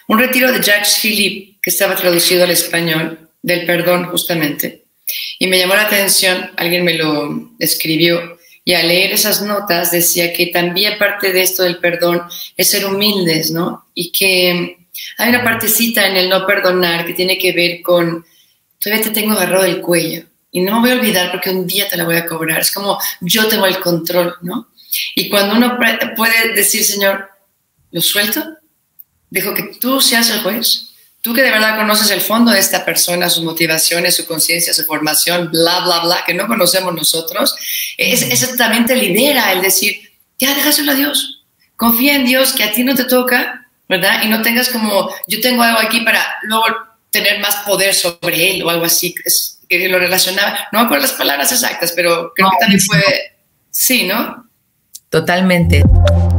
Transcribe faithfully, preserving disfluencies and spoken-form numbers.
un retiro de Jacques Philippe, que estaba traducido al español, del perdón justamente, y me llamó la atención, alguien me lo escribió, y al leer esas notas decía que también parte de esto del perdón es ser humildes, ¿no? Y que hay una partecita en el no perdonar que tiene que ver con, todavía te tengo agarrado del cuello, y no me voy a olvidar porque un día te la voy a cobrar, es como yo tengo el control, ¿no? Y cuando uno puede decir, Señor, ¿lo suelto? Dejo que tú seas el juez. Tú que de verdad conoces el fondo de esta persona, sus motivaciones, su conciencia, su formación, bla, bla, bla, que no conocemos nosotros, es, eso también te libera el decir, ya déjaselo a Dios. Confía en Dios que a ti no te toca, ¿verdad? Y no tengas como, yo tengo algo aquí para luego tener más poder sobre él o algo así. Es, que lo relacionaba, no me acuerdo las palabras exactas, pero creo no, que también fue, sí, ¿no? Totalmente.